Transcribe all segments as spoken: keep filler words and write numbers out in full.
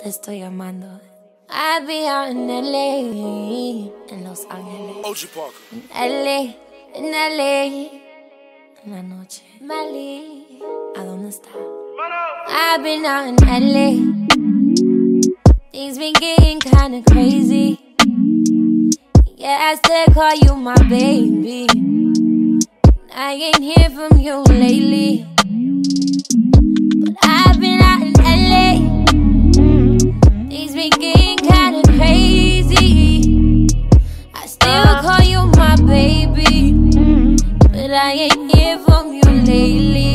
Te estoy llamando. I'll be out in L A, en Los Ángeles. O G Parker. En L A, en L A, en la noche. Mali, ¿a dónde está? I've been out in L A. Things been getting kinda crazy. Yeah, I still call you my baby. I ain't hear from you lately. But I've been out in L A. Things been getting kinda crazy. I still call you my baby, but I ain't hear from you lately.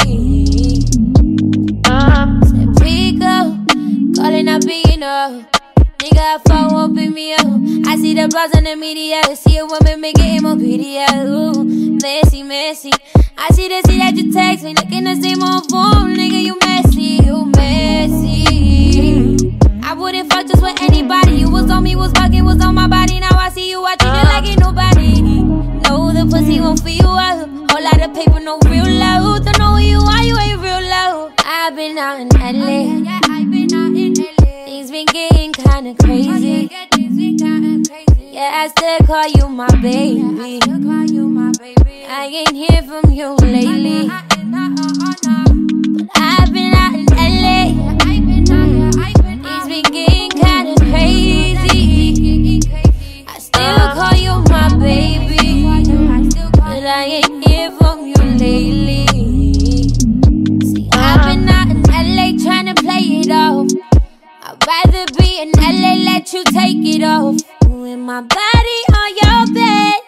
Said Pico, calling up being up. Nigga, phone won't pick me up. I see the buzz on the media. See a woman make it more pretty. Ooh, messy, messy. I see the see that you text me, looking the same on phone. Nigga, you messy, you messy. I wouldn't fuck just with anybody. You was on me, was bugging, was on my body. Now I see you, I treat you like ain't nobody. No, the pussy won't fill you up. Whole lot of paper, no real love. Don't know who you are, you ain't real love. I've been out in L A. Yeah, I've been out in L A. Things been getting kinda crazy. Yeah, I still call you my baby. I ain't hear from you lately. But I've been out in L A. Things been getting kinda crazy. I still call you my baby, but I ain't hear from you lately. See, I've been out in L A trying to play it off. I'd rather be in L A, let you take it off. With my body on your bed,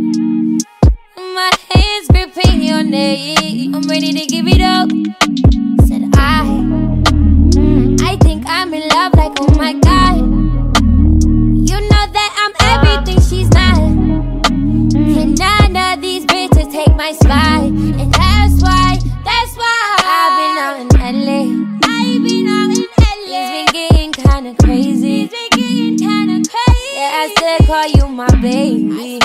my hands gripping your neck, I'm ready to give it up. Said I, I think I'm in love, like oh my God. You know that I'm everything she's not. Can none of these bitches take my spot? And that's why, that's why I've been out in L A. I've been out in L A. Things been getting kinda crazy. Things been getting kinda crazy. Yeah, I still call you my baby.